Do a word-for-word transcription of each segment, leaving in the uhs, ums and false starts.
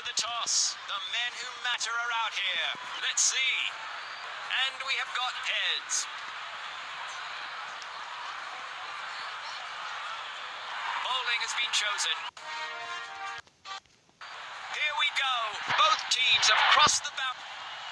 for the toss. The men who matter are out here. Let's see. And we have got heads. Bowling has been chosen. Here we go. Both teams have crossed the boundary.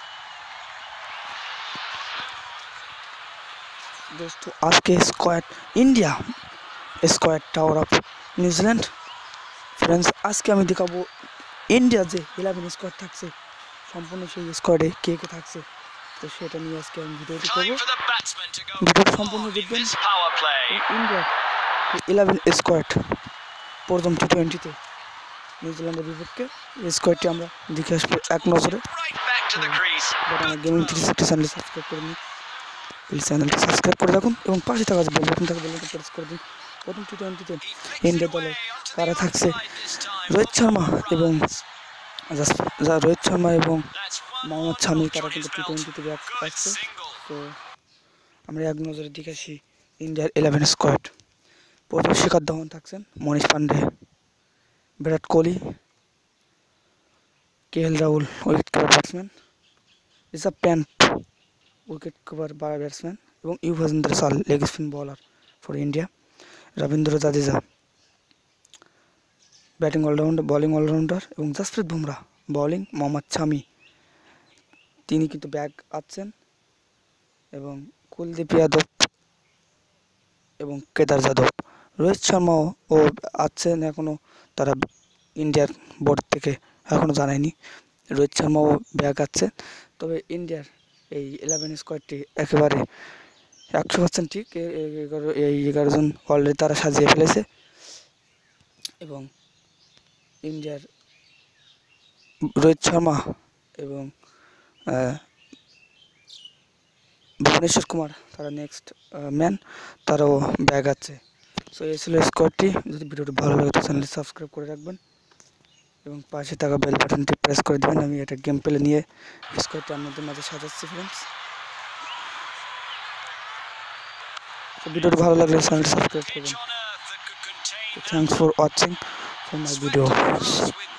दोस्तों आज के squad India squad tower of New Zealand friends आज के আমি দেখাবো India যে eleven squad থাকছে সম্পূর্ণ সেই স্কোয়াডে কে কে থাকছে তো সেটা নিয়ে আজকে আমি ভিডিওটি করব ভিডিওটি সম্পূর্ণ দেখবেন ইন্ডিয়া eleven স্কোয়াড প্রথম টি টোয়েন্টি তে নিউজিল্যান্ডের বিপক্ষে এই স্কোয়াডটি আমরা দেখে আসবো এক নজরে যারা gaming three sixty channel subscribe করে নিন প্লিজ চ্যানেলটি সাবস্ক্রাইব করে রাখুন এবং পাশে থাকা বেল বাটন থাকে বেল বাটন প্রেস করে দিন প্রথম টি টোয়েন্টি তে ইন্ডিয়া দলে কারা থাকছে রোহিত শর্মা এবং রোহিত শর্মা এবং মোহাম্মদ শামি তারা কিন্তু টি টোয়েন্টি তে ব্যাক আসছে তো আমরা এক নজরে দেখে আসি ইন্ডিয়ার eleven স্কোয়াড প্রথম শিখর ধাওয়ান থাকছেন Manish Pandey Virat Kohli K L Rahul wicket keeper batsman Rishabh Pant wicket keeper batsman এবং Yuzvendra Chahal leg spin bowler for India Ravindra Jadeja batting allrounder bowling allrounder এবং জসপ্রীত বুমরা বোলিং মোহাম্মদ শামি তিনি কিন্তু ব্যাক আছেন এবং কুলদীপ যাদব এবং কেদার যাদব রোহিত শর্মা ও আছেন এখনো তারা ইন্ডিয়ার বোর্ড থেকে এখনো জানায়নি রোহিত শর্মাও ব্যাক আছে তবে ইন্ডিয়ার এই eleven স্কোয়াডটি একেবারে একশো পার্সেন্ট ঠিক এই এগারো জন অলরেডি তারা সাজিয়ে ফেলেছে এবং ইন্ডিয়ার রোহিত শর্মা এবং ভুবনেশ্বর কুমার তারা নেক্সট ম্যান তারাও ব্যাক আছে সো এই ছিল স্কোয়াডটি যদি ভিডিওটি ভালো লাগে তো চ্যানেলটি সাবস্ক্রাইব করে রাখবেন এবং পাশে থাকা বেল বাটনটি প্রেস করে দিবেন আমি এটা গেম প্লে নিয়ে স্কোয়াডটি আপনাদের মাঝে সাজাচ্ছি ফ্রেন্ডস তো ভিডিওটি ভালো লাগলে চ্যানেলটি সাবস্ক্রাইব করবেন thanks for watching for my video